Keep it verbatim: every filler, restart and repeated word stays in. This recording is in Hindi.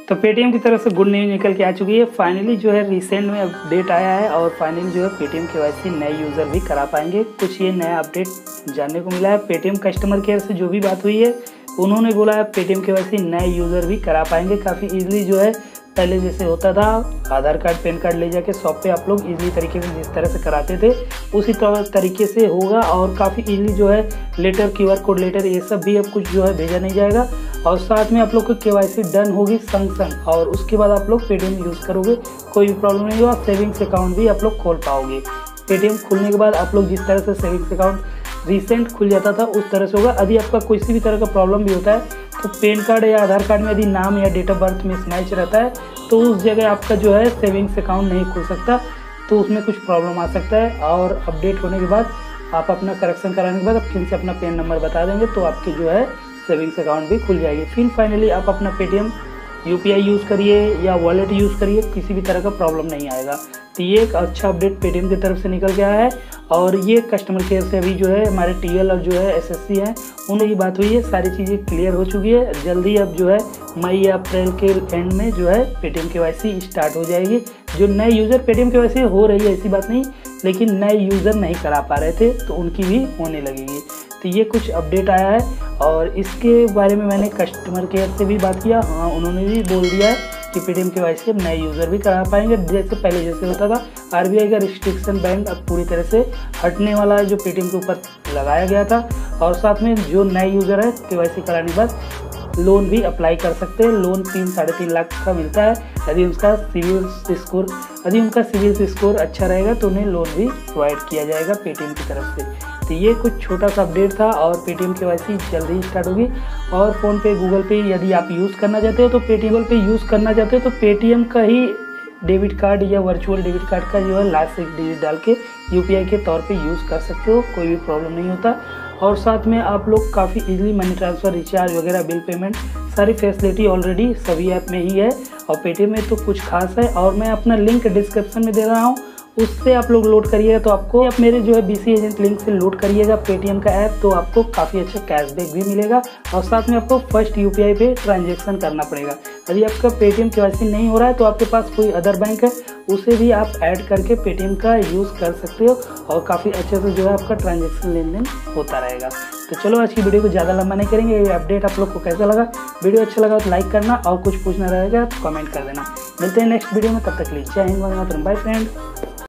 तो पेटीएम की तरफ से गुड न्यूज़ निकल के आ चुकी है। फाइनली जो है रिसेंट में अपडेट आया है और फाइनली जो है पेटीएम केवाईसी नए यूज़र भी करा पाएंगे। कुछ ये नया अपडेट जानने को मिला है। पेटीएम कस्टमर केयर से जो भी बात हुई है उन्होंने बोला है पेटीएम केवाईसी नए यूज़र भी करा पाएंगे काफ़ी इजीली। जो है पहले जैसे होता था आधार कार्ड पैन कार्ड ले जाके शॉप पे आप लोग इजीली तरीके से जिस तरह से कराते थे उसी तरीके से होगा और काफ़ी इजीली जो है लेटर क्यूआर कोड लेटर ये सब भी अब कुछ जो है भेजा नहीं जाएगा और साथ में आप लोग को केवाईसी डन होगी संग संग और उसके बाद आप लोग पेटीएम यूज़ करोगे, कोई भी प्रॉब्लम नहीं होगा। सेविंग्स अकाउंट भी आप लोग खोल पाओगे। पेटीएम खुलने के बाद आप लोग जिस तरह से सेविंग्स अकाउंट रिसेंट खुल जाता था उस तरह से होगा। यदि आपका किसी भी तरह का प्रॉब्लम भी होता है तो पैन कार्ड या आधार कार्ड में यदि नाम या डेट ऑफ बर्थ में स्मैच रहता है तो उस जगह आपका जो है सेविंग्स अकाउंट नहीं खुल सकता, तो उसमें कुछ प्रॉब्लम आ सकता है। और अपडेट होने के बाद आप अपना करेक्शन कराने के बाद आप फिर से अपना पैन नंबर बता देंगे तो आपकी जो है सेविंग्स अकाउंट भी खुल जाएगी। फिर फाइनली आप अपना पेटीएम यूपीआई यूज़ करिए या वॉलेट यूज़ करिए, किसी भी तरह का प्रॉब्लम नहीं आएगा। तो ये एक अच्छा अपडेट पेटीएम की तरफ से निकल के आया है और ये कस्टमर केयर से अभी जो है हमारे टीएल और जो है एसएससी हैं उनकी की बात हुई है, सारी चीज़ें क्लियर हो चुकी है। जल्दी अब जो है मई या अप्रैल के एंड में जो है पेटीएम केवाईसी स्टार्ट हो जाएगी। जो नए यूज़र पेटीएम केवाईसी हो रही है ऐसी बात नहीं, लेकिन नए यूज़र नहीं करा पा रहे थे तो उनकी भी होने लगेगी। तो ये कुछ अपडेट आया है और इसके बारे में मैंने कस्टमर केयर से भी बात किया, हाँ उन्होंने भी बोल दिया है कि पेटीएम केवाईसी अब नए यूज़र भी करा पाएंगे। जैसे पहले जैसे होता था आरबीआई का रिस्ट्रिक्शन बैंक अब पूरी तरह से हटने वाला है जो पेटीएम के ऊपर लगाया गया था और साथ में जो नए यूज़र है केवाईसी कराने के बाद लोन भी अप्लाई कर सकते हैं। लोन तीन साढ़े तीन लाख का मिलता है यदि उसका सिविल स्कोर यदि उनका सिविल स्कोर अच्छा रहेगा तो उन्हें लोन भी प्रोवाइड किया जाएगा पेटीएम की तरफ से। तो ये कुछ छोटा सा अपडेट था और पेटीएम केवाईसी जल्दी ही स्टार्ट होगी। और फ़ोन पे गूगल पे यदि आप यूज़ करना चाहते हो तो पेटीएम पे यूज़ करना चाहते हो तो पेटीएम का ही डेबिट कार्ड या वर्चुअल डेबिट कार्ड का जो है लास्ट एक डिजिट डाल के यूपीआई के तौर पे यूज़ कर सकते हो, कोई भी प्रॉब्लम नहीं होता। और साथ में आप लोग काफ़ी इजीली मनी ट्रांसफ़र, रिचार्ज वगैरह, बिल पेमेंट सारी फैसिलिटी ऑलरेडी सभी ऐप में ही है और पेटीएम में तो कुछ खास है। और मैं अपना लिंक डिस्क्रिप्शन में दे रहा हूँ, उससे आप लोग लोड करिएगा तो आपको आप मेरे जो है बीसी एजेंट लिंक से लोड करिएगा पेटीएम का ऐप तो आपको काफ़ी अच्छा कैशबैक भी मिलेगा और साथ में आपको फर्स्ट यूपीआई पे ट्रांजैक्शन करना पड़ेगा। यदि आपका पेटीएम केवाईसी नहीं हो रहा है तो आपके पास कोई अदर बैंक है उसे भी आप ऐड करके पेटीएम का यूज़ कर सकते हो और काफ़ी अच्छे से जो है आपका ट्रांजैक्शन लेन देन होता रहेगा। तो चलो आज की वीडियो को ज़्यादा लंबा नहीं करेंगे। ये अपडेट आप लोग को कैसा लगा, वीडियो अच्छा लगा तो लाइक करना और कुछ पूछना रहेगा तो कमेंट कर देना। मिलते हैं नेक्स्ट वीडियो में, तब तक के लिए जय हिंद, वंदे मातरम, बाय फ्रेंड।